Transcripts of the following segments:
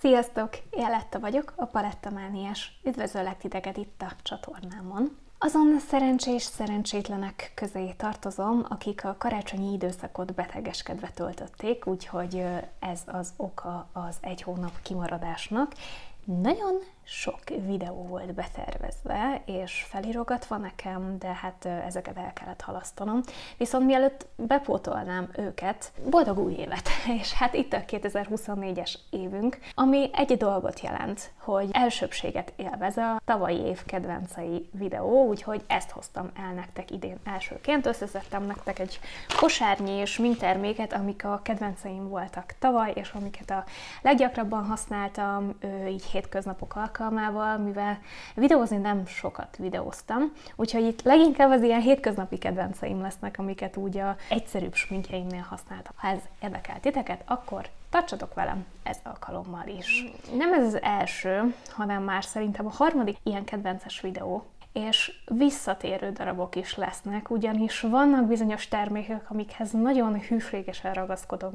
Sziasztok! Én Letta vagyok, a Palettamaniás. Üdvözöllek titeket itt a csatornámon. Azon szerencsés szerencsétlenek közé tartozom, akik a karácsonyi időszakot betegeskedve töltötték, úgyhogy ez az oka az egy hónap kimaradásnak. Nagyon sok videó volt betervezve, és felírogatva nekem, de hát ezeket el kellett halasztanom. Viszont mielőtt bepótolnám őket, boldog új évet! És hát itt a 2024-es évünk, ami egy dolgot jelent, hogy elsőbbséget élvez a tavalyi év kedvencei videó, úgyhogy ezt hoztam el nektek idén elsőként. Összeszedtem nektek egy kosárnyi és minterméket, amik a kedvenceim voltak tavaly, és amiket a leggyakrabban használtam így hétköznapok alkalmával, mivel videózni nem sokat videóztam, úgyhogy itt leginkább az ilyen hétköznapi kedvenceim lesznek, amiket úgy a egyszerűbb sminkjeimnél használtam. Ha ez érdekel titeket, akkor tartsatok velem ez alkalommal is. Nem ez az első, hanem már szerintem a harmadik ilyen kedvences videó, és visszatérő darabok is lesznek, ugyanis vannak bizonyos termékek, amikhez nagyon hűségesen ragaszkodom,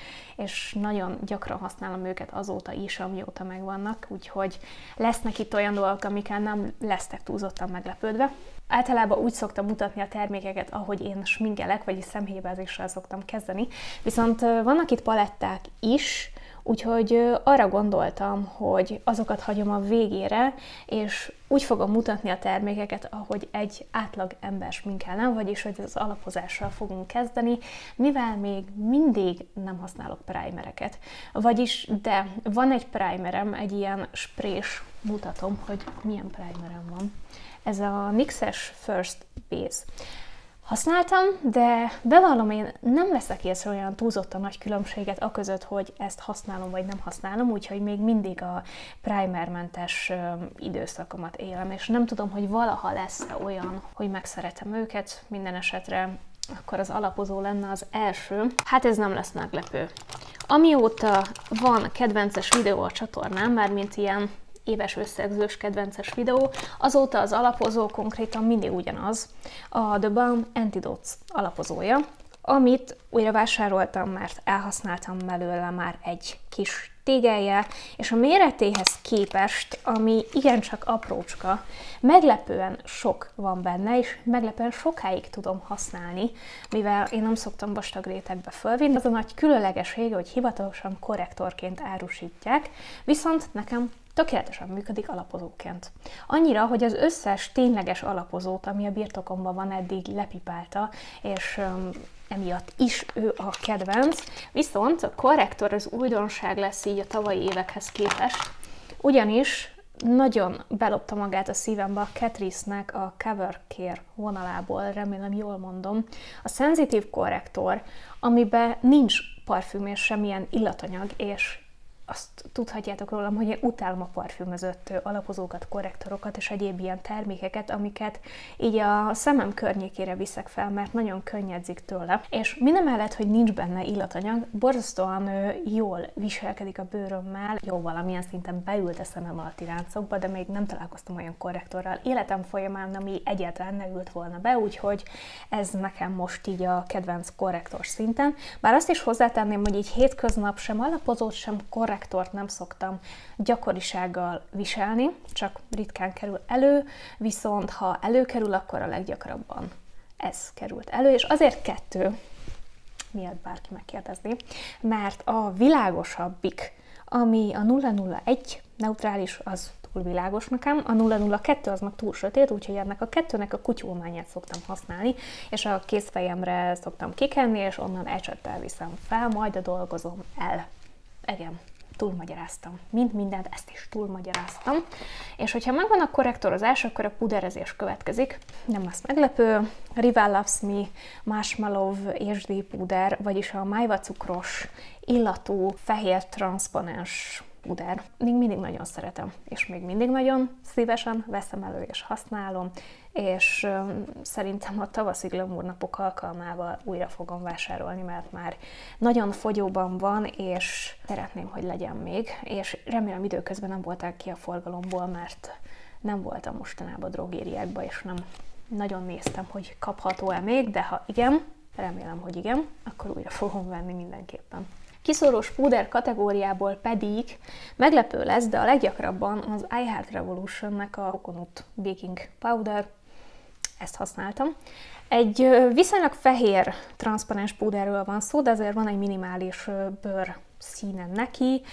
és nagyon gyakran használom őket azóta is, amióta megvannak, úgyhogy lesznek itt olyan dolgok, amikkel nem lesztek túlzottan meglepődve. Általában úgy szoktam mutatni a termékeket, ahogy én sminkelek, vagyis szemhéjbázéssel szoktam kezdeni, viszont vannak itt paletták is, úgyhogy arra gondoltam, hogy azokat hagyom a végére, és úgy fogom mutatni a termékeket, ahogy egy átlag ember sminkelne, vagyis hogy az alapozással fogunk kezdeni, mivel még mindig nem használok primereket. Vagyis, de van egy primerem, egy ilyen sprés, mutatom, hogy milyen primerem van. Ez a NYX-es First Base. Használtam, de bevallom, én nem veszek észre olyan túlzottan nagy különbséget aközött, hogy ezt használom vagy nem használom, úgyhogy még mindig a primermentes időszakomat élem, és nem tudom, hogy valaha lesz-e olyan, hogy megszeretem őket, minden esetre akkor az alapozó lenne az első. Hát ez nem lesz meglepő. Amióta van kedvences videó a csatornán, mármint ilyen éves összegzős kedvences videó, azóta az alapozó konkrétan mindig ugyanaz, a The Balm Antidotes alapozója, amit újra vásároltam, mert elhasználtam belőle már egy kis tégelje, és a méretéhez képest, ami igencsak aprócska, meglepően sok van benne, és meglepően sokáig tudom használni, mivel én nem szoktam vastag rétegbe fölvinni. Az a nagy különlegessége, hogy hivatalosan korrektorként árusítják, viszont nekem tökéletesen működik alapozóként. Annyira, hogy az összes tényleges alapozót, ami a birtokomban van, eddig lepipálta, és emiatt is ő a kedvenc. Viszont a korrektor az újdonság lesz így a tavalyi évekhez képest, ugyanis nagyon belopta magát a szívembe a Catrice-nek a Cover Care vonalából, remélem jól mondom, a szenzitív korrektor, amiben nincs parfüm és semmilyen illatanyag, és azt tudhatjátok rólam, hogy én utálom a parfümözött alapozókat, korrektorokat és egyéb ilyen termékeket, amiket így a szemem környékére viszek fel, mert nagyon könnyedzik tőle. És mindemellett, hogy nincs benne illatanyag, borzasztóan jól viselkedik a bőrömmel, jó, valamilyen szinten beült a szemem alatti láncokba, de még nem találkoztam olyan korrektorral életem folyamán, ami egyáltalán ne ült volna be, úgyhogy ez nekem most így a kedvenc korrektor szinten. Bár azt is hozzátenném, hogy így hétköznap sem alapozót, sem korrektort nem szoktam gyakorisággal viselni, csak ritkán kerül elő, viszont ha előkerül, akkor a leggyakrabban ez került elő, és azért kettő, miatt bárki megkérdezni, mert a világosabbik, ami a 001 neutrális, az túl világos nekem, a 002 az meg túl sötét, úgyhogy ennek a kettőnek a kutyulmányát szoktam használni, és a kézfejemre szoktam kikenni, és onnan ecsettel viszem fel, majd a dolgozom el. Igen, túlmagyaráztam. Mint mindent, ezt is túlmagyaráztam. És hogyha megvan a korrektorozás, akkor a puderezés következik. Nem lesz meglepő. Rival Loves Me Marshmallow HD puder, vagyis a májva cukros illatú fehér transzponens puder. Még mindig nagyon szeretem, és még mindig nagyon szívesen veszem elő és használom, és szerintem a tavaszi glamour napok alkalmával újra fogom vásárolni, mert már nagyon fogyóban van, és szeretném, hogy legyen még, és remélem időközben nem voltál ki a forgalomból, mert nem voltam mostanában drogériákban, és nem nagyon néztem, hogy kapható-e még, de ha igen, remélem, hogy igen, akkor újra fogom venni mindenképpen. Kiszórós púder kategóriából pedig meglepő lesz, de a leggyakrabban az I Heart Revolution-nek a Coconut Baking Powder, ezt használtam. Egy viszonylag fehér, transzparens púderről van szó, de azért van egy minimális bőr színen neki,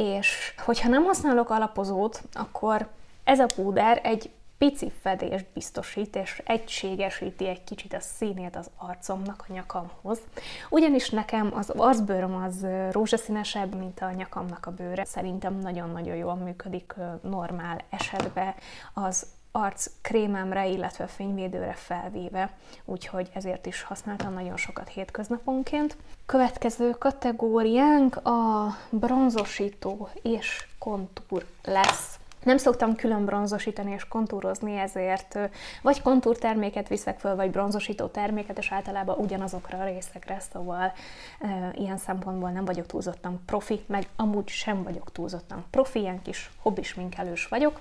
és hogyha nem használok alapozót, akkor ez a púder egy pici fedést biztosít, és egységesíti egy kicsit a színét az arcomnak a nyakamhoz. Ugyanis nekem az arcbőröm az rózsaszínesebb, mint a nyakamnak a bőre. Szerintem nagyon-nagyon jól működik normál esetben az arckrémemre, illetve fényvédőre felvéve, úgyhogy ezért is használtam nagyon sokat hétköznaponként. Következő kategóriánk a bronzosító és kontúr lesz. Nem szoktam külön bronzosítani és kontúrozni, ezért vagy kontúrterméket viszek föl, vagy bronzosító terméket, és általában ugyanazokra a részekre, szóval ilyen szempontból nem vagyok túlzottan profi, meg amúgy sem vagyok túlzottan profi, ilyen kis hobbisminkelős vagyok.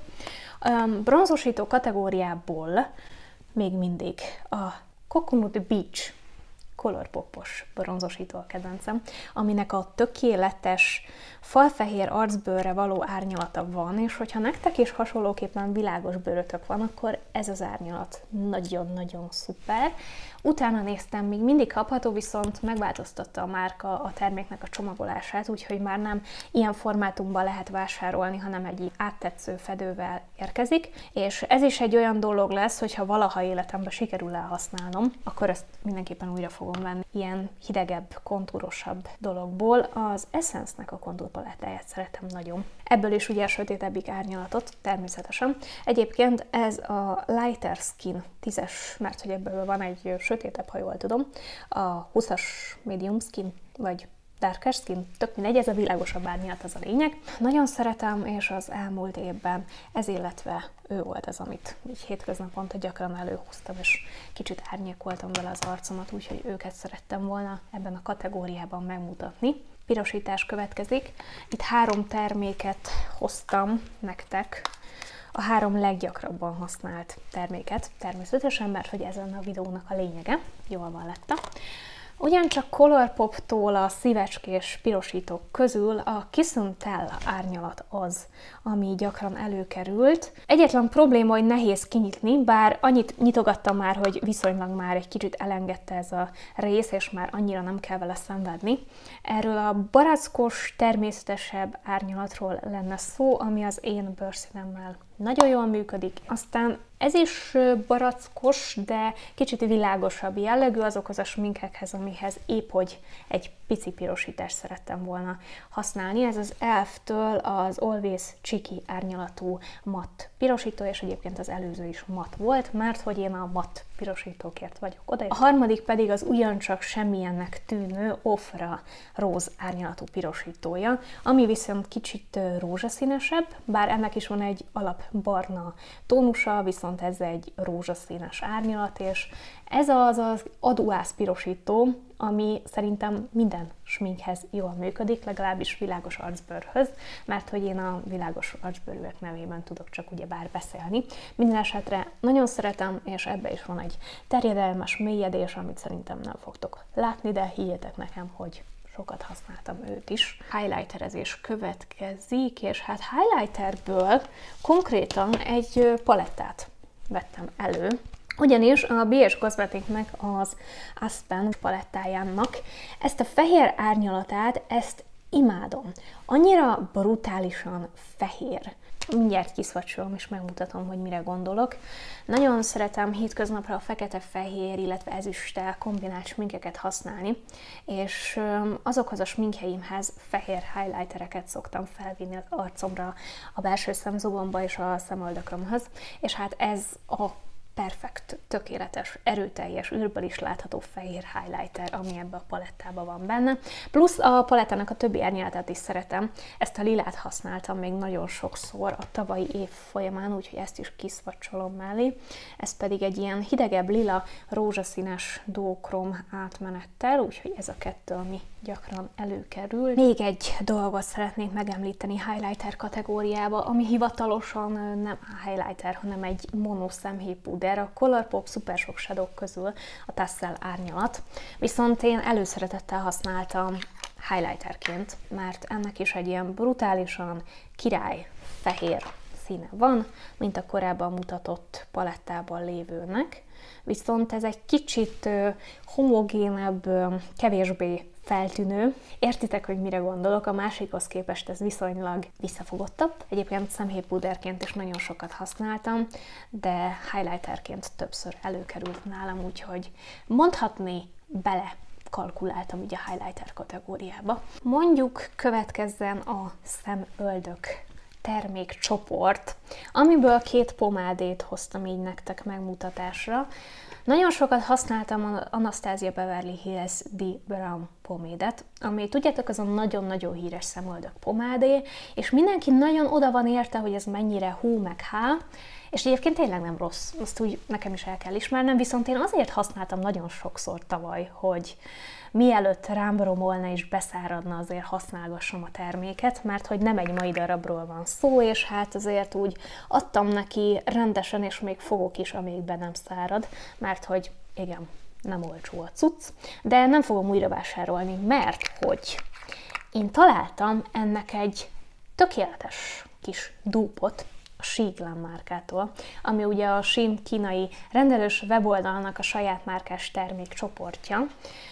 Bronzosító kategóriából még mindig a Coconut Beach Colourpop-os bronzosító a kedvencem, aminek a tökéletes falfehér arcbőrre való árnyalata van, és hogyha nektek is hasonlóképpen világos bőrötök van, akkor ez az árnyalat nagyon-nagyon szuper. Utána néztem, még mindig kapható, viszont megváltoztatta a márka a terméknek a csomagolását, úgyhogy már nem ilyen formátumban lehet vásárolni, hanem egy áttetsző fedővel érkezik, és ez is egy olyan dolog lesz, hogyha valaha életemben sikerül elhasználnom, akkor ezt mindenképpen újra fogom venni. Ilyen hidegebb, kontúrosabb dologból az Essence-nek a kontúrpalettáját szeretem nagyon. Ebből is ugye sötétebbik árnyalatot, természetesen. Egyébként ez a Lighter Skin 10-es, mert hogy ebből van egy sötétebb, ha jól tudom, a 20-as Medium Skin, vagy Darker Skin, tök mindegy, ez a világosabb árnyalat az a lényeg. Nagyon szeretem, és az elmúlt évben ez, illetve ő volt az, amit így hétköznaponta gyakran előhúztam, és kicsit árnyékoltam vele az arcomat, úgyhogy őket szerettem volna ebben a kategóriában megmutatni. Pirosítás következik. Itt 3 terméket hoztam nektek, a 3 leggyakrabban használt terméket, természetesen, mert hogy ez lenne a videónak a lényege, jól van letta. Ugyancsak Colourpop-tól a szívecskés pirosítók közül a Kiss and Tell árnyalat az, ami gyakran előkerült. Egyetlen probléma, hogy nehéz kinyitni, bár annyit nyitogattam már, hogy viszonylag már egy kicsit elengedte ez a rész, és már annyira nem kell vele szenvedni. Erről a barackos, természetesebb árnyalatról lenne szó, ami az én bőrszínemmel nagyon jól működik. Aztán ez is barackos, de kicsit világosabb jellegű azokhoz a sminkekhez, amihez épp hogy egy pici pirosítást szerettem volna használni. Ez az Elf-től az Always Cheeky árnyalatú matt pirosító, és egyébként az előző is matt volt, mert hogy én a matt pirosítókért vagyok oda. A harmadik pedig az ugyancsak semmilyennek tűnő Ofra róz árnyalatú pirosítója, ami viszont kicsit rózsaszínesebb, bár ennek is van egy alapbarna tónusa, viszont ez egy rózsaszínes árnyalat, és ez az aduász pirosító, ami szerintem minden sminkhez jól működik, legalábbis világos arcbőrhöz, mert hogy én a világos arcbőrűek nevében tudok csak ugyebár beszélni. Minden esetre nagyon szeretem, és ebbe is van egy terjedelmes mélyedés, amit szerintem nem fogtok látni, de higgyétek nekem, hogy sokat használtam őt is. Highlighterezés következik, és hát highlighterből konkrétan egy palettát vettem elő, ugyanis a BS Cosmeticnek az Aspen palettájának ezt a fehér árnyalatát, ezt imádom. Annyira brutálisan fehér. Mindjárt kiszvacsolom és megmutatom, hogy mire gondolok. Nagyon szeretem hétköznapra a fekete-fehér, illetve ezüsttel kombinált sminkeket használni, és azokhoz a sminkjeimhez fehér highlightereket szoktam felvinni az arcomra, a belső szemzugomba és a szemöldökömhöz, és hát ez a perfekt, tökéletes, erőteljes, űrből is látható fehér highlighter, ami ebbe a palettában van benne. Plusz a palettának a többi árnyalatát is szeretem. Ezt a lilát használtam még nagyon sokszor a tavalyi év folyamán, úgyhogy ezt is kiszvacsolom mellé. Ez pedig egy ilyen hidegebb lila, rózsaszínes duokrom átmenettel, úgyhogy ez a kettő, ami gyakran előkerül. Még egy dolgot szeretnék megemlíteni highlighter kategóriába, ami hivatalosan nem highlighter, hanem egy mono szemhéjpúder, a Colourpop Super Shock Shadow közül a Tassel árnyalat. Viszont én előszeretettel használtam highlighterként, mert ennek is egy ilyen brutálisan király fehér színe van, mint a korábban mutatott palettában lévőnek, viszont ez egy kicsit homogénebb, kevésbé feltűnő. Értitek, hogy mire gondolok, a másikhoz képest ez viszonylag visszafogottabb. Egyébként szemhéjpúderként is nagyon sokat használtam, de highlighterként többször előkerült nálam, úgyhogy mondhatni bele kalkuláltam ugye a highlighter kategóriába. Mondjuk következzen a szemöldök termékcsoport, amiből 2 pomádét hoztam így nektek megmutatásra. Nagyon sokat használtam az Anastasia Beverly Hills The Brown pomédet, ami tudjátok, az a nagyon-nagyon híres szemöldök pomádé, és mindenki nagyon oda van érte, hogy ez mennyire hú meg há, és egyébként tényleg nem rossz, azt úgy nekem is el kell ismernem, viszont én azért használtam nagyon sokszor tavaly, hogy mielőtt rám romolna és beszáradna, azért használgassam a terméket, mert hogy nem egy mai darabról van szó, és hát azért úgy adtam neki rendesen, és még fogok is, amíg be nem szárad, mert hogy igen, nem olcsó a cucc, de nem fogom újra vásárolni, mert hogy én találtam ennek egy tökéletes kis dúpot, a Shiglam márkától, ami ugye a Shein kínai rendelős weboldalnak a saját márkás termékcsoportja,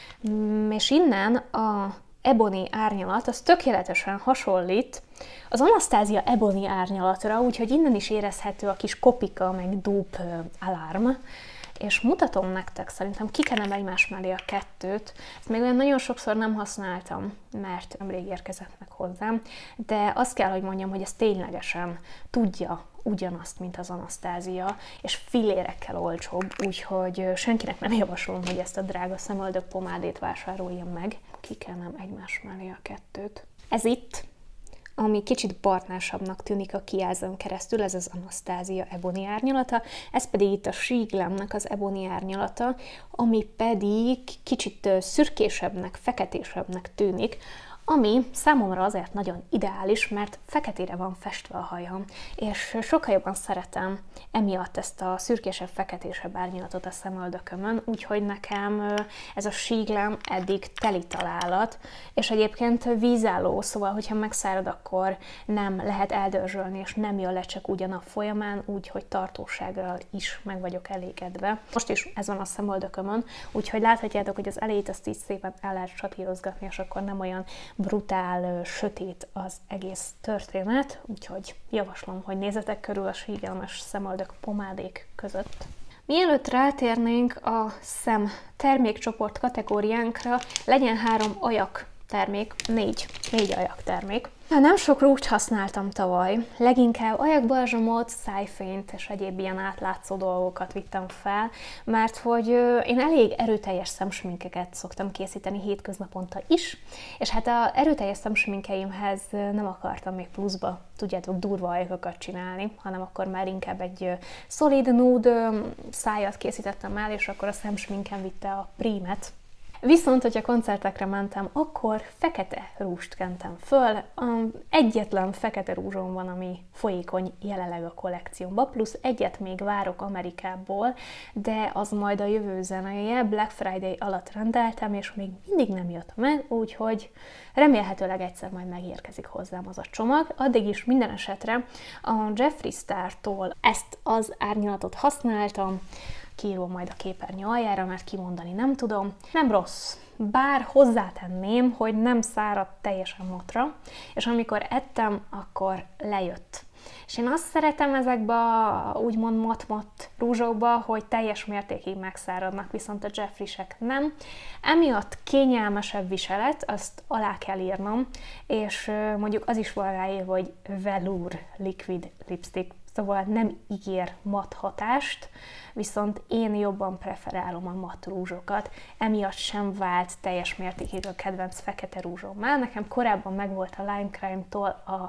és innen a Ebony árnyalat, az tökéletesen hasonlít az Anastasia Ebony árnyalatra, úgyhogy innen is érezhető a kis kopika, meg dúp alarm, és mutatom nektek, szerintem kikenem egymás mellé a kettőt. Ezt még olyan nagyon sokszor nem használtam, mert nemrég érkezett meg hozzám, de azt kell, hogy mondjam, hogy ez ténylegesen tudja ugyanazt, mint az Anastasia, és fillérekkel olcsóbb, úgyhogy senkinek nem javaslom, hogy ezt a drága szemöldök pomádét vásároljon meg. Kikenem egymás mellé a kettőt. Ez itt, ami kicsit barnásabbnak tűnik a kijelzőn keresztül, ez az Anastasia Ebony árnyalata, ez pedig itt a Shiglamnak az Ebony árnyalata, ami pedig kicsit szürkésebbnek, feketésebbnek tűnik, ami számomra azért nagyon ideális, mert feketére van festve a hajam, és sokkal jobban szeretem emiatt ezt a szürkésebb, feketésebb árnyalatot a szemöldökömön, úgyhogy nekem ez a Shiglam eddig teli találat, és egyébként vízálló, szóval hogyha megszárad, akkor nem lehet eldörzsölni, és nem jön le csak úgy a nap folyamán, úgyhogy tartósággal is meg vagyok elégedve. Most is ez van a szemöldökömön, úgyhogy láthatjátok, hogy az elejét azt így szépen el lehet satírozgatni, és akkor nem olyan brutál, sötét az egész történet, úgyhogy javaslom, hogy nézzetek körül a Shiglam-es szemöldök pomádék között. Mielőtt rátérnénk a szem termékcsoport kategóriánkra, legyen 3 ajak termék, 4 ajak termék. Nem sok rúst használtam tavaly, leginkább ajakbalzsamot, szájfényt és egyéb ilyen átlátszó dolgokat vittem fel, mert hogy én elég erőteljes szemsminkeket szoktam készíteni hétköznaponta is, és hát az erőteljes szemsminkeimhez nem akartam még pluszba, tudjátok, durva ajakokat csinálni, hanem akkor már inkább egy szolid nude szájat készítettem el, és akkor a szemsminkem vitte a prímet. Viszont, hogyha koncertekre mentem, akkor fekete rúst kentem föl. Egyetlen fekete rúzsom van, ami folyékony jelenleg a kollekciómban, plusz egyet még várok Amerikából, de az majd a jövő zenéje, Black Friday alatt rendeltem, és még mindig nem jött meg, úgyhogy remélhetőleg egyszer majd megérkezik hozzám az a csomag. Addig is minden esetre a Jeffree Star-tól ezt az árnyalatot használtam, kiírom majd a képernyő aljára, mert kimondani nem tudom. Nem rossz, bár hozzátenném, hogy nem száradt teljesen motra, és amikor ettem, akkor lejött. És én azt szeretem ezekbe a úgymond mat-mat rúzsokba, hogy teljes mértékig megszáradnak, viszont a Jeffree-sek nem. Emiatt kényelmesebb viselet, azt alá kell írnom, és mondjuk az is van ráírva, hogy Velour Liquid Lipstick, szóval nem ígér matt hatást, viszont én jobban preferálom a matt rúzsokat, emiatt sem vált teljes mértékig a kedvenc fekete rúzsommá. Nekem korábban megvolt a Lime Crime-tól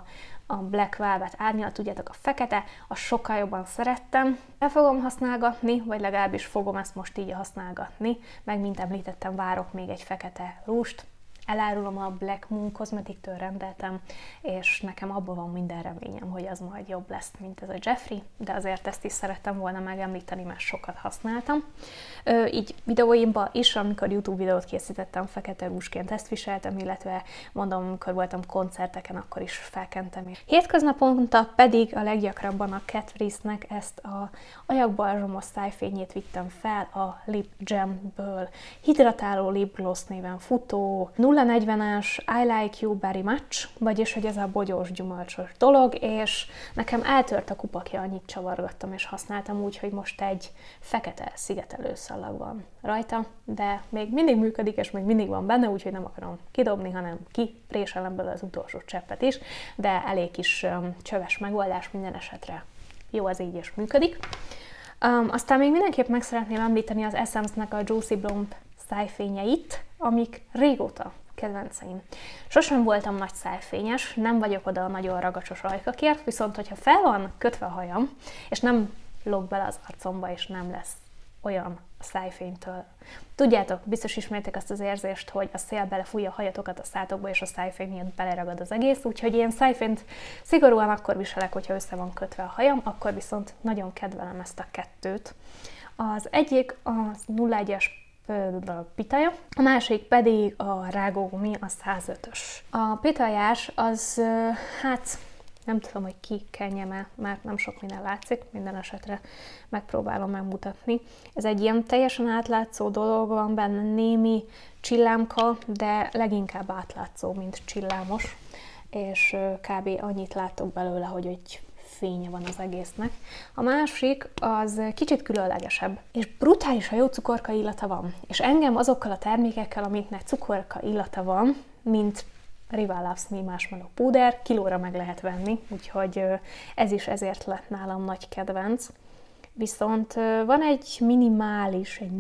a Black Velvet árnyalat, tudjátok, a fekete, azt sokkal jobban szerettem. El fogom használgatni, vagy legalábbis fogom ezt most így használgatni, meg mint említettem, várok még egy fekete rúst. elárulom, a Black Moon Cosmetics-től rendeltem, és nekem abban van minden reményem, hogy az majd jobb lesz, mint ez a Jeffree, de azért ezt is szerettem volna megemlíteni, mert sokat használtam. Így videóimban is, amikor YouTube videót készítettem, fekete rúzsként ezt viseltem, illetve mondom, amikor voltam koncerteken, akkor is felkentem. Hétköznaponta pedig a leggyakrabban a Kat Von-nek ezt a ajakbalzsomos szájfényét vittem fel a Lip Jam-ből. Hidratáló lip gloss néven futó, 040-es I Like You Very Much, vagyis hogy ez a bogyós gyümölcsös dolog, és nekem eltört a kupakja, annyit csavargattam és használtam úgy, hogy most egy fekete szigetelő szallag van rajta, de még mindig működik, és még mindig van benne, úgyhogy nem akarom kidobni, hanem kipréselem belőle az utolsó cseppet is, de elég kis csöves megoldás minden esetre. Jó, az így is működik. Aztán még mindenképp meg szeretném említeni az Essence-nek a Juicy Blonde szájfényeit, amik régóta kedvenceim. Sosem voltam nagy szájfényes, nem vagyok oda a nagyon ragacsos ajkakért, viszont hogyha fel van kötve a hajam, és nem lóg bele az arcomba, és nem lesz olyan a szájfénytől. Tudjátok, biztos ismertek azt az érzést, hogy a szél belefújja a hajatokat a szátokba, és a szájfény miatt beleragad az egész, úgyhogy én szájfényt szigorúan akkor viselek, hogyha össze van kötve a hajam, akkor viszont nagyon kedvelem ezt a kettőt. Az egyik az 01-es pitaja, a másik pedig a rágógumi, a 105-ös. A pitajás az, hát nem tudom, hogy ki kenjem-e, mert nem sok minden látszik, minden esetre megpróbálom megmutatni. Ez egy ilyen teljesen átlátszó dolog, van benne némi csillámka, de leginkább átlátszó, mint csillámos, és kb. Annyit látok belőle, hogy egy fénye van az egésznek. A másik az kicsit különlegesebb, és brutálisan jó cukorka illata van. És engem azokkal a termékekkel, amiknek cukorka illata van, mint Rival Loves Me Marshmallow Puder, kilóra meg lehet venni, úgyhogy ez is ezért lett nálam nagy kedvenc. Viszont van egy minimális, egy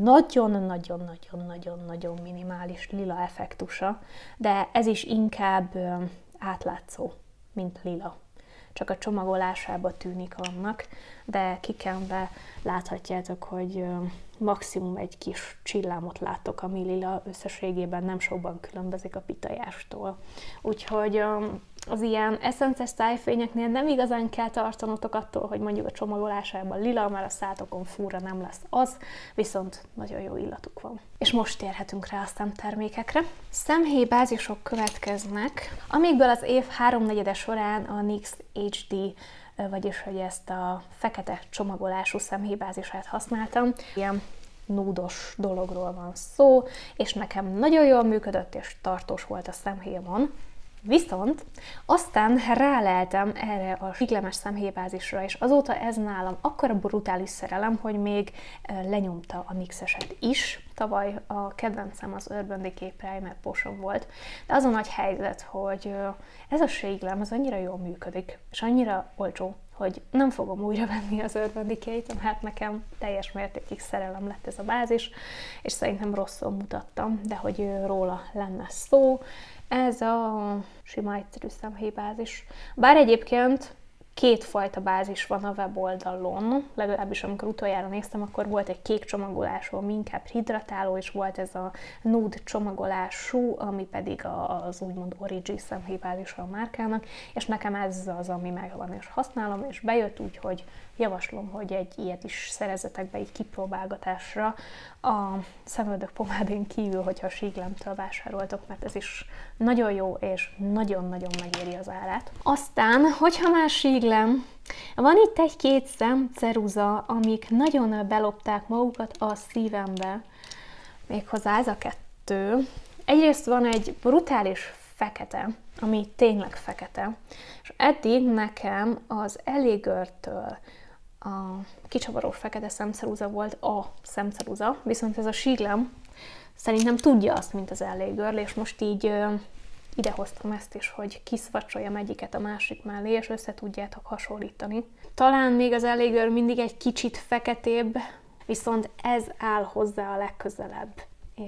nagyon-nagyon-nagyon-nagyon-nagyon minimális lila effektusa, de ez is inkább átlátszó, mint lila. Csak a csomagolásában tűnik annak, de kikenve láthatjátok, hogy maximum egy kis csillámot látok, ami lila, összességében nem sokban különbözik a pitajástól. Úgyhogy az ilyen eszences szájfényeknél nem igazán kell tartanotok attól, hogy mondjuk a csomagolásában lila, mert a szátokon fúra nem lesz az, viszont nagyon jó illatuk van. És most térhetünk rá a szemtermékekre. Szemhéj bázisok következnek, amikből az év 3/4 során a NYX HD, vagyis hogy ezt a fekete csomagolású szemhéjbázisát használtam. Ilyen núdos dologról van szó, és nekem nagyon jól működött, és tartós volt a szemhéjamon. Viszont aztán ráleltem erre a síklemes szemhéjbázisra, és azóta ez nálam akkora brutális szerelem, hogy még lenyomta a NYX-eset is. Tavaly a kedvencem az Urban Decay Primer Potion volt, de az a nagy helyzet, hogy ez a síklem az annyira jól működik, és annyira olcsó, hogy nem fogom újra venni az Urban Decay-t, hát nekem teljes mértékig szerelem lett ez a bázis, és szerintem rosszul mutattam, de hogy róla lenne szó. Ez a sima egyszerű szemhéjbázis. Bár egyébként kétfajta bázis van a weboldalon, legalábbis amikor utoljára néztem, akkor volt egy kék csomagolású, ami inkább hidratáló, és volt ez a nude csomagolású, ami pedig az úgymond origi szemhéjbázisa a márkának, és nekem ez az, ami megvan, és használom, és bejött, úgyhogy javaslom, hogy egy ilyet is szerezzetek be így kipróbálgatásra a szemöldök pomádén kívül, hogyha a síklemtől vásároltok, mert ez is nagyon jó, és nagyon-nagyon megéri az árát. Aztán, hogyha már síklem, van itt egy-két szemceruza, amik nagyon belopták magukat a szívembe, méghozzá ez a kettő. Egyrészt van egy brutális fekete, ami tényleg fekete, és eddig nekem az LA Girl-től a kicsavarós fekete szemceruza volt a szemceruza, viszont ez a síklem szerintem tudja azt, mint az LA Girl, és most így idehoztam ezt is, hogy kiszvacsoljam egyiket a másik mellé, és össze tudjátok hasonlítani. Talán még az LA Girl mindig egy kicsit feketébb, viszont ez áll hozzá a legközelebb,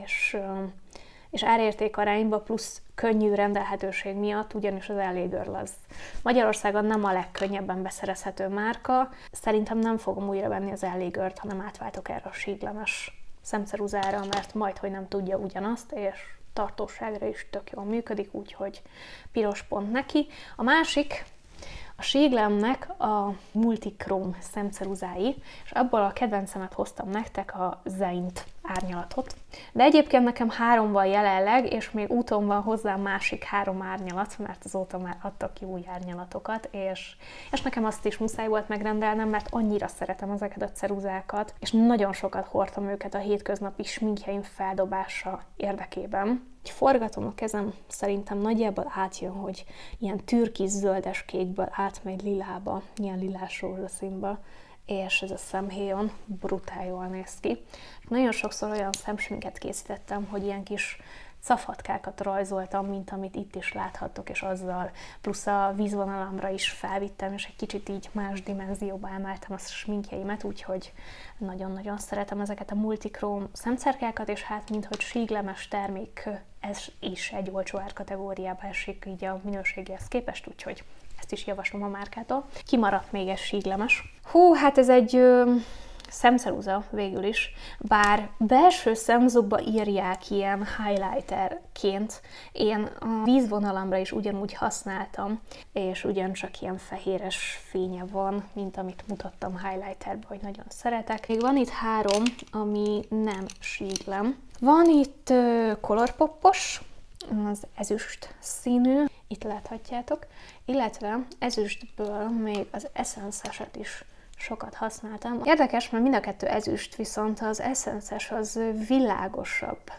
és árérték arányban plusz könnyű rendelhetőség miatt, ugyanis az LA Girl az Magyarországon nem a legkönnyebben beszerezhető márka. Szerintem nem fogom újra venni az LA Girl-t, hanem átváltok erre a síklemes szemceruzára, mert majdhogy nem tudja ugyanazt, és tartóságra is tök jól működik, úgyhogy piros pont neki. A másik, a Siglemnek a multikróm szemceruzái, és abból a kedvencemet hoztam nektek, a Zaint árnyalatot. De egyébként nekem 3 van jelenleg, és még úton van hozzá másik 3 árnyalat, mert azóta már adtak ki új árnyalatokat, és nekem azt is muszáj volt megrendelnem, mert annyira szeretem ezeket a ceruzákat, és nagyon sokat hordtam őket a hétköznapi sminkjeim feldobása érdekében. Így forgatom a kezem, szerintem nagyjából átjön, hogy ilyen türkisz zöldes kékből átmegy lilába, ilyen lilás rózsaszínba, és ez a szemhéjon brutál jól néz ki. Nagyon sokszor olyan szemsminket készítettem, hogy ilyen kis cafatkákat rajzoltam, mint amit itt is láthattok, és azzal plusz a vízvonalamra is felvittem, és egy kicsit így más dimenzióba emeltem a sminkjeimet, úgyhogy nagyon-nagyon szeretem ezeket a multikróm szemcerkákat, és hát minthogy síglemes termék, ez is egy olcsó árkategóriába esik így a minőségéhez képest, úgyhogy ezt is javaslom a márkától. Kimaradt még egy síglemes. Hú, hát ez egy szemceruza végül is, bár belső szemzugba írják ilyen highlighterként, én a vízvonalamra is ugyanúgy használtam, és ugyancsak ilyen fehéres fénye van, mint amit mutattam highlighterben, hogy nagyon szeretek. Még van itt 3, ami nem síglem. Van itt Colourpopos, az ezüst színű, itt láthatjátok, illetve ezüstből még az Essence-eset is sokat használtam. Érdekes, mert mind a 2 ezüst, viszont az Essence-es az világosabb,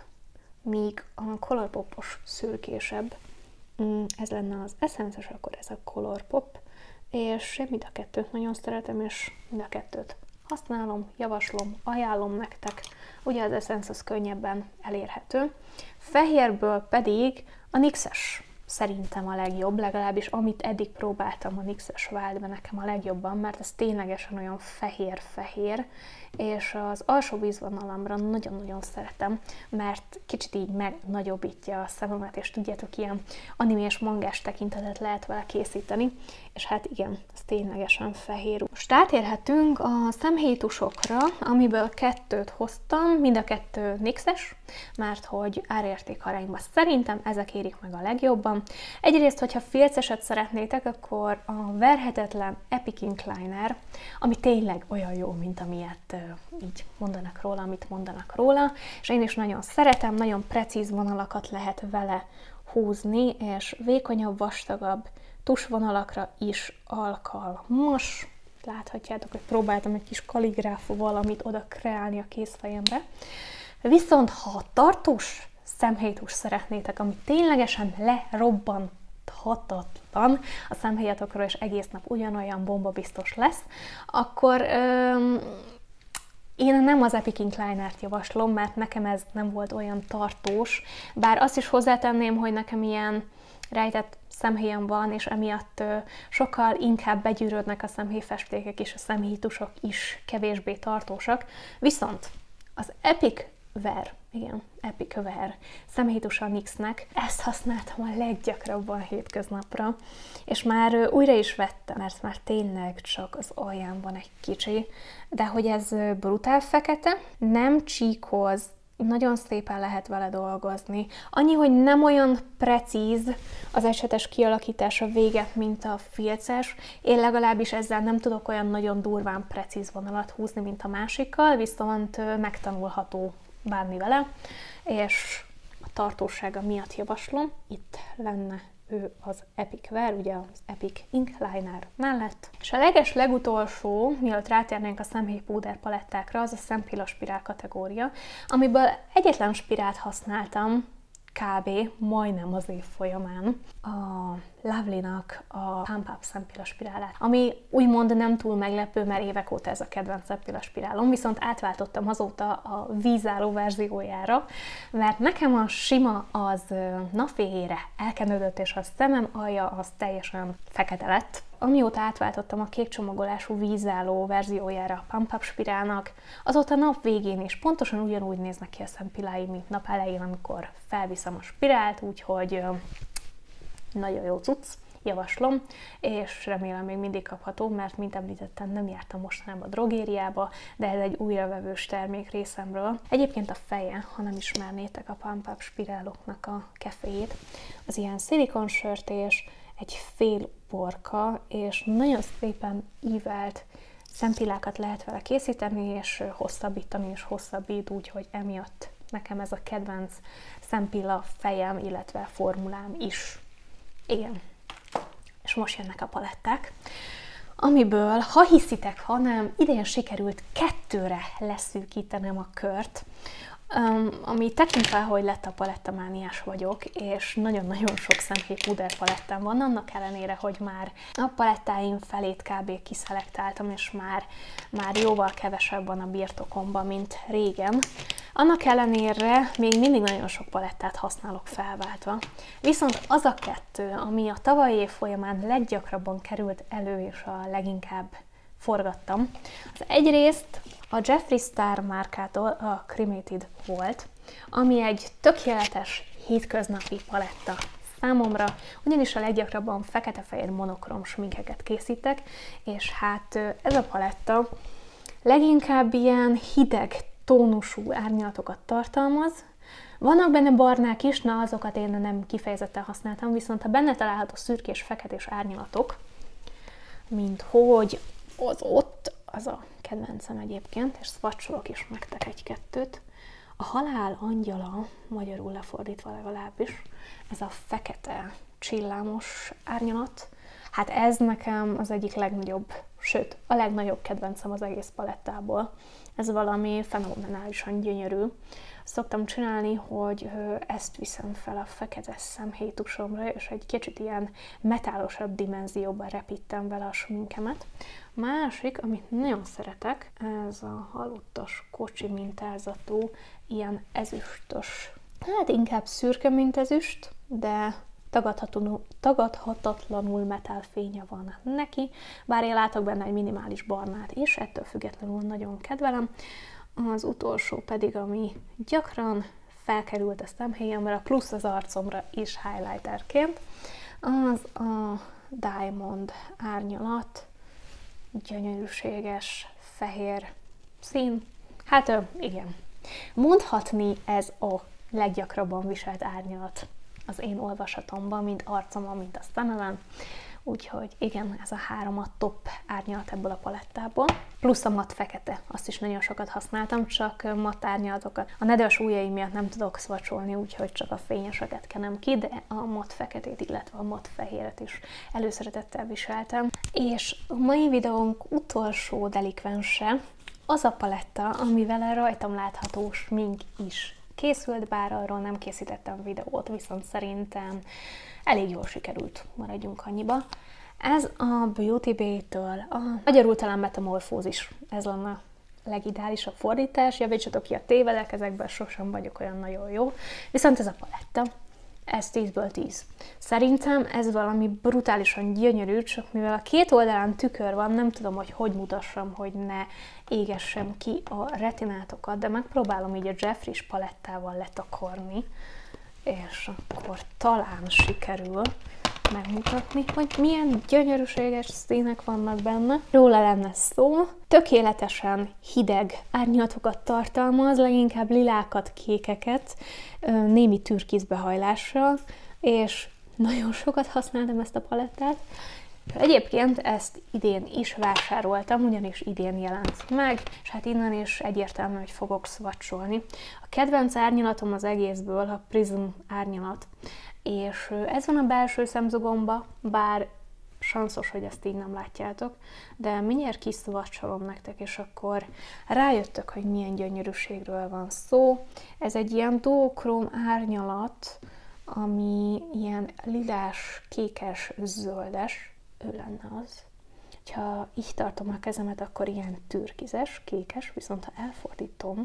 míg a Colourpopos szürkésebb. Ez lenne az Essence-es, akkor ez a Colourpop, és én mind a 2-t nagyon szeretem, és mind a 2-t használom, javaslom, ajánlom nektek. Ugye az Essence az könnyebben elérhető. Fehérből pedig a NYX-es szerintem a legjobb, legalábbis amit eddig próbáltam a NYX-es vált be nekem a legjobban, mert ez ténylegesen olyan fehér-fehér, és az alsó vízvonalamra nagyon-nagyon szeretem, mert kicsit így megnagyobbítja a szememet, és tudjátok, ilyen animés mangás tekintetet lehet vele készíteni, és hát igen, ez ténylegesen fehér. Most átérhetünk a szemhéjtusokra, amiből 2-t hoztam, mind a 2 NYX-es, mert hogy árérték arányban szerintem ezek érik meg a legjobban. Egyrészt, hogyha filceset szeretnétek, akkor a verhetetlen Epic Ink Liner, ami tényleg olyan jó, mint amilyet így mondanak róla, amit mondanak róla, és én is nagyon szeretem, nagyon precíz vonalakat lehet vele húzni, és vékonyabb, vastagabb tusvonalakra is alkalmas. Láthatjátok, hogy próbáltam egy kis kaligráfa valamit oda kreálni a kézfejemre. Viszont ha tartós szemhéjtus szeretnétek, ami ténylegesen lerobbanhatatlan a szemhéjatokról, és egész nap ugyanolyan bombabiztos lesz, akkor én nem az Epic Ink Linert javaslom, mert nekem ez nem volt olyan tartós, bár azt is hozzátenném, hogy nekem ilyen rejtett szemhéjam van, és emiatt sokkal inkább begyűrődnek a szemhéjfestékek, és a szemhéjtusok is kevésbé tartósak. Viszont az Epic Wear szemhéjtus a NYX-nek, ezt használtam a leggyakrabban hétköznapra, és már újra is vettem, mert már tényleg csak az alján van egy kicsi, de hogy ez brutál fekete, nem csíkoz, nagyon szépen lehet vele dolgozni. Annyi, hogy nem olyan precíz az esetes kialakítása véget, mint a filces. Én legalábbis ezzel nem tudok olyan nagyon durván precíz vonalat húzni, mint a másikkal, viszont megtanulható bánni vele, és a tartósága miatt javaslom. Itt lenne ő az Epic Wear, ugye az Epic Ink Liner mellett. És a legutolsó, mielőtt rátérnénk a szemhéjpúder palettákra, az a szempilla spirál kategória, amiből egyetlen spirált használtam, kb. Majdnem az év folyamán, a Lovely-nak a Pump Up szempilla spirálát, ami úgymond nem túl meglepő, mert évek óta ez a kedvenc szempilla spirálom, viszont átváltottam azóta a vízálló verziójára, mert nekem a sima az napvégére elkenődött, és a szemem alja az teljesen fekete lett. Amióta átváltottam a kék csomagolású vízálló verziójára a Pump Up spirálnak, azóta nap végén is pontosan ugyanúgy néznek ki a szempilláim, mint nap elején, amikor felviszem a spirált, úgyhogy nagyon jó cucc. javaslom, és remélem még mindig kapható, mert mint említettem, nem jártam mostanában a drogériába, de ez egy újravevős termék részemről. Egyébként a feje, ha nem ismernétek a Pump Up spiráloknak a keféjét, az ilyen szilikonsörtés, egy fél uborka, és nagyon szépen ívelt szempillákat lehet vele készíteni, és hosszabbítani, és hosszabbít, úgyhogy emiatt nekem ez a kedvenc szempilla fejem, illetve formulám is. Igen. És most jönnek a paletták, amiből, ha hiszitek, ha nem, idén sikerült 2-re leszűkítenem a kört, ami tekintve, hogy lett a palettamániás vagyok, és nagyon-nagyon sok szemhéj puder palettám van, annak ellenére, hogy már a palettáim felét kb. Kiszelektáltam, és már jóval kevesebb van a birtokomban, mint régen. Annak ellenére még mindig nagyon sok palettát használok felváltva. Viszont az a 2, ami a tavalyi év folyamán leggyakrabban került elő, és a leginkább forgattam, az egyrészt a Jeffree Star márkától a Cremated volt, ami egy tökéletes hétköznapi paletta számomra, ugyanis a leggyakrabban fekete-fehér monokrom sminkeket készítek, és hát ez a paletta leginkább ilyen hideg tónusú árnyalatokat tartalmaz. Vannak benne barnák is, na azokat én nem kifejezetten használtam, viszont a benne található szürkés, feketés árnyalatok, mint hogy az a kedvencem egyébként, és swatcholok is nektek egy-kettőt. A halál angyala, magyarul lefordítva legalábbis, ez a fekete csillámos árnyalat, hát ez nekem az egyik legnagyobb, sőt, a legnagyobb kedvencem az egész palettából. Ez valami fenomenálisan gyönyörű. Szoktam csinálni, hogy ezt viszem fel a fekete szemhéjtusomra, és egy kicsit ilyen metálosabb dimenzióban repítem vele a sminkemet. Másik, amit nagyon szeretek, ez a halottas kocsi mintázatú, ilyen ezüstös, hát inkább szürke, mint ezüst, de tagadhatatlanul metálfénye van neki, bár én látok benne egy minimális barnát is, ettől függetlenül nagyon kedvelem. Az utolsó pedig, ami gyakran felkerült a szemhéjamra, plusz az arcomra is highlighterként, az a Diamond árnyalat, gyönyörűséges, fehér szín. Hát igen, mondhatni ez a leggyakrabban viselt árnyalat az én olvasatomban, mint arcomon, mint a szememen. Úgyhogy igen, ez a 3 a top árnyalat ebből a palettából. Plusz a matt fekete, azt is nagyon sokat használtam, csak matt árnyalatokat. A nedves ujjaim miatt nem tudok swatcholni, úgyhogy csak a fényeseket kenem ki, de a matt feketét, illetve a matt fehéret is előszeretettel viseltem. És a mai videónk utolsó delikvense az a paletta, amivel a rajtam látható smink is készült, bár arról nem készítettem videót, viszont szerintem elég jól sikerült, maradjunk annyiba. Ez a Beauty Bay-től, magyarul talán metamorfózis, ez lenne a legideálisabb fordítás, javítsatok ki a tévedek, ezekben sosem vagyok olyan nagyon jó. Viszont ez a paletta, ez 10-ből 10. Szerintem ez valami brutálisan gyönyörű, csak mivel a két oldalán tükör van, nem tudom, hogy mutassam, hogy ne égessem ki a retinátokat, de megpróbálom így a Jeffree palettával letakarni, és akkor talán sikerül megmutatni, hogy milyen gyönyörűséges színek vannak benne. Róla lenne szó. Tökéletesen hideg árnyalatokat tartalmaz, leginkább lilákat, kékeket, némi türkizbehajlással, és nagyon sokat használtam ezt a palettát. Egyébként ezt idén is vásároltam, ugyanis idén jelent meg, és hát innen is egyértelmű, hogy fogok swatcholni. A kedvenc árnyalatom az egészből a Prism árnyalat, és ez van a belső szemzugomba, bár sanszos, hogy ezt így nem látjátok, de mindjárt kiszwatcholom nektek, és akkor rájöttök, hogy milyen gyönyörűségről van szó. Ez egy ilyen duokróm árnyalat, ami ilyen lilás, kékes, zöldes, ő lenne az. Ha így tartom a kezemet, akkor ilyen türkizes, kékes, viszont ha elfordítom,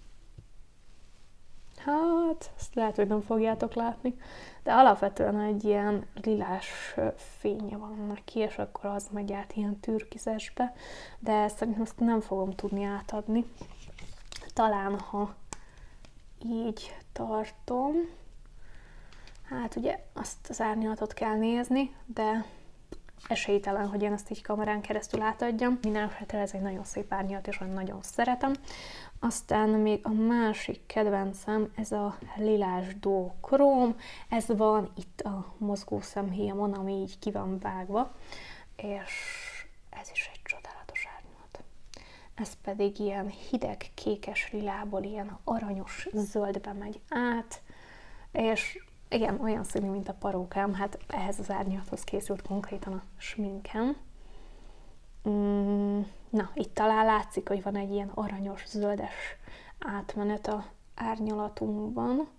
hát ezt lehet, hogy nem fogjátok látni, de alapvetően egy ilyen lilás fénye van neki, és akkor az megy át ilyen türkizesbe, de szerintem ezt nem fogom tudni átadni. Talán, ha így tartom, Hát ugye azt az árnyalatot kell nézni, de esélytelen, hogy én ezt így kamerán keresztül átadjam. Minden esetre ez egy nagyon szép árnyalat, és nagyon szeretem. Aztán még a másik kedvencem, ez a lilás duokróm. Ez van itt a mozgó szemhéjamon, ami így ki van vágva, és ez is egy csodálatos árnyalat. Ez pedig ilyen hideg kékes lilából ilyen aranyos zöldbe megy át, és igen, olyan színű, mint a parókám, hát ehhez az árnyalathoz készült konkrétan a sminkem. Na, itt talán látszik, hogy van egy ilyen aranyos-zöldes átmenet a árnyalatunkban.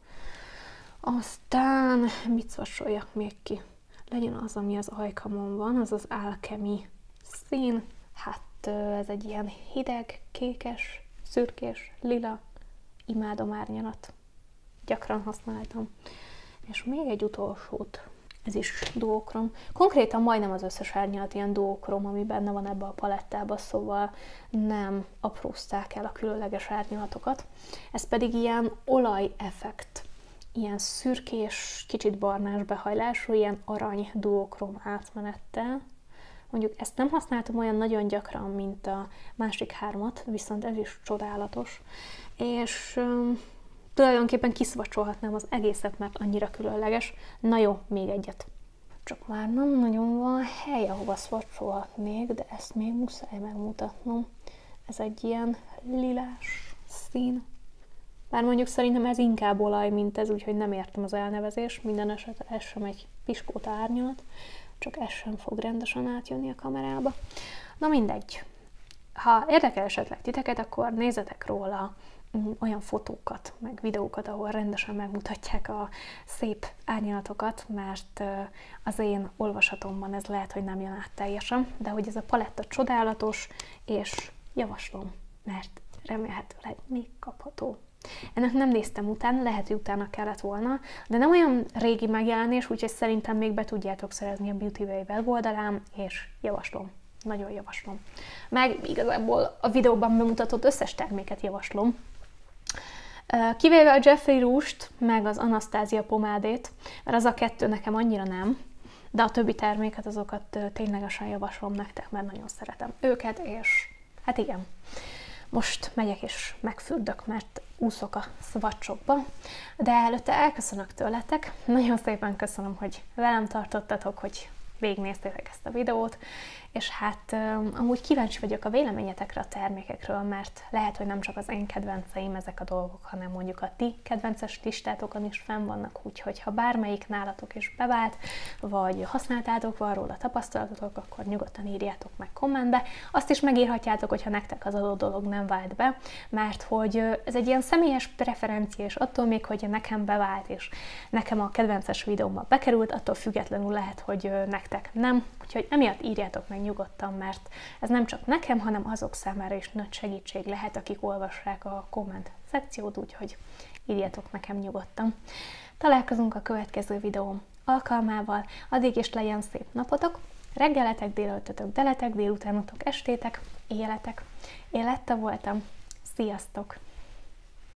Aztán mit szavasoljak még ki? Legyen az, ami az ajkamon van, az az Alchemy szín. Hát ez egy ilyen hideg, kékes, szürkés, lila. Imádom árnyalat. Gyakran használtam. És még egy utolsót. Ez is duokrom. Konkrétan majdnem az összes árnyalat ilyen duokrom, ami benne van ebbe a palettába, szóval nem aprózták el a különleges árnyalatokat. Ez pedig ilyen olajeffekt, ilyen szürkés, kicsit barnás behajlású, ilyen arany duokrom átmenettel. Mondjuk ezt nem használtam olyan nagyon gyakran, mint a másik hármat, viszont ez is csodálatos. És tulajdonképpen kiszvacsolhatnám az egészet, mert annyira különleges. Na jó, még egyet. Csak már nem nagyon van hely, ahova szvacsolhatnék, de ezt még muszáj megmutatnom. Ez egy ilyen lilás szín. Bár mondjuk szerintem ez inkább olaj, mint ez, úgyhogy nem értem az elnevezést. Minden esetre ez sem egy piskóta árnyalat, csak ez sem fog rendesen átjönni a kamerába. Na mindegy. Ha érdekel esetleg titeket, akkor nézzetek róla olyan fotókat, meg videókat, ahol rendesen megmutatják a szép árnyalatokat, mert az én olvasatomban ez lehet, hogy nem jön át teljesen, de hogy ez a paletta csodálatos, és javaslom, mert remélhetőleg még kapható. Ennek nem néztem utána, lehet, hogy utána kellett volna, de nem olyan régi megjelenés, úgyhogy szerintem még be tudjátok szerezni a Beauty Way weboldalán, és javaslom. Nagyon javaslom. Meg igazából a videóban bemutatott összes terméket javaslom. Kivéve a Jeffree Rouge-t, meg az Anastasia pomádét, mert az a kettő nekem annyira nem, de a többi terméket, azokat ténylegesen javaslom nektek, mert nagyon szeretem őket, és hát igen, most megyek és megfürdök, mert úszok a szvacsokba, de előtte elköszönök tőletek. Nagyon szépen köszönöm, hogy velem tartottatok, hogy végignéztétek ezt a videót, és hát amúgy kíváncsi vagyok a véleményetekre a termékekről, mert lehet, hogy nem csak az én kedvenceim ezek a dolgok, hanem mondjuk a ti kedvences listátokon is fenn vannak, úgyhogy ha bármelyik nálatok is bevált, vagy használtátok, van róla tapasztalatotok, akkor nyugodtan írjátok meg kommentbe. Azt is megírhatjátok, hogyha nektek az adott dolog nem vált be, mert hogy ez egy ilyen személyes preferencia, és attól még, hogy nekem bevált, és nekem a kedvences videómba bekerült, attól függetlenül lehet, hogy nektek nem. Úgyhogy emiatt írjátok meg nyugodtan, mert ez nem csak nekem, hanem azok számára is nagy segítség lehet, akik olvassák a komment szekciót, úgyhogy írjátok nekem nyugodtan. Találkozunk a következő videóm alkalmával, addig is legyen szép napotok, reggeletek, délelőttötök, deletek, délutánotok, estétek, éjjeletek. Én Letta voltam, sziasztok!